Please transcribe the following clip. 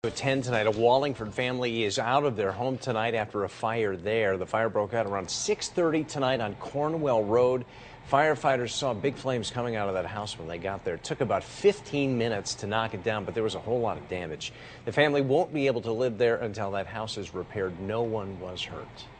At 10 tonight, a Wallingford family is out of their home tonight after a fire there. The fire broke out around 6:30 tonight on Cornwell Road. Firefighters saw big flames coming out of that house when they got there. It took about 15 minutes to knock it down, but there was a whole lot of damage. The family won't be able to live there until that house is repaired. No one was hurt.